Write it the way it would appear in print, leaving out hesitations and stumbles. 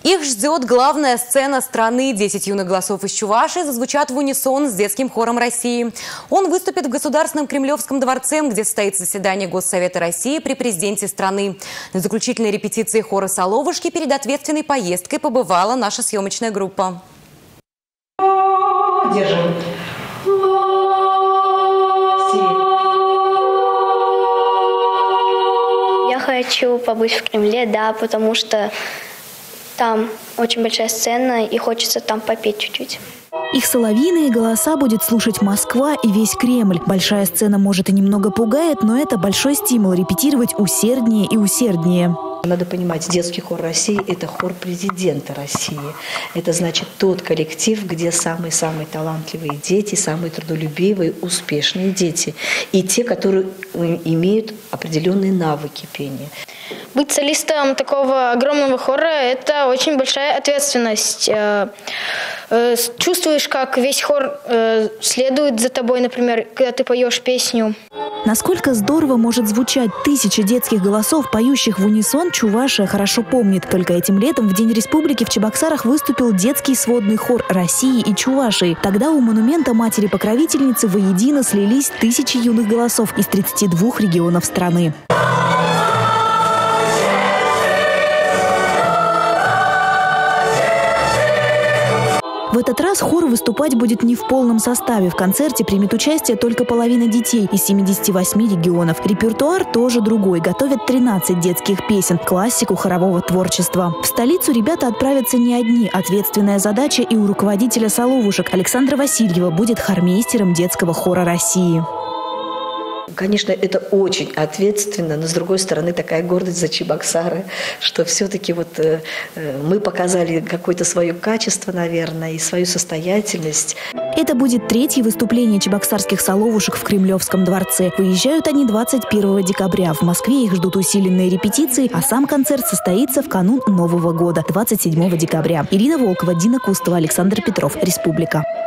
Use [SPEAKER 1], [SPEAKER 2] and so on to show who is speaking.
[SPEAKER 1] Их ждет главная сцена страны. 10 юных голосов из Чувашии зазвучат в унисон с детским хором России. Он выступит в Государственном Кремлевском дворце, где состоится заседание Госсовета России при президенте страны. На заключительной репетиции хора «Соловушки» перед ответственной поездкой побывала наша съемочная группа.
[SPEAKER 2] Держим.
[SPEAKER 3] Я хочу побыть в Кремле, да, потому что там очень большая сцена и хочется там попеть чуть-чуть.
[SPEAKER 4] Их соловьиные голоса будет слушать Москва и весь Кремль. Большая сцена, может, и немного пугает, но это большой стимул репетировать усерднее и усерднее.
[SPEAKER 2] Надо понимать, детский хор России – это хор президента России. Это значит тот коллектив, где самые-самые талантливые дети, самые трудолюбивые, успешные дети. И те, которые имеют определенные навыки пения.
[SPEAKER 3] Быть солистом такого огромного хора – это очень большая ответственность. Чувствуешь, как весь хор следует за тобой, например, когда ты поешь песню.
[SPEAKER 4] Насколько здорово может звучать 1000 детских голосов, поющих в унисон, Чувашия хорошо помнит. Только этим летом в День Республики в Чебоксарах выступил детский сводный хор России и Чувашии. Тогда у монумента матери-покровительницы воедино слились 1000 юных голосов из 32 регионов страны. В этот раз хор выступать будет не в полном составе. В концерте примет участие только половина детей из 78 регионов. Репертуар тоже другой. Готовят 13 детских песен, классику хорового творчества. В столицу ребята отправятся не одни. Ответственная задача и у руководителя «Соловушек» Александра Васильева будет хормейстером детского хора России.
[SPEAKER 2] Конечно, это очень ответственно, но с другой стороны такая гордость за Чебоксары, что все-таки вот мы показали какое-то свое качество, наверное, и свою состоятельность.
[SPEAKER 4] Это будет 3-е выступление чебоксарских соловушек в Кремлевском дворце. Выезжают они 21 декабря. В Москве их ждут усиленные репетиции, а сам концерт состоится в канун Нового года, 27 декабря. Ирина Волкова, Дина Кустова, Александр Петров. Республика.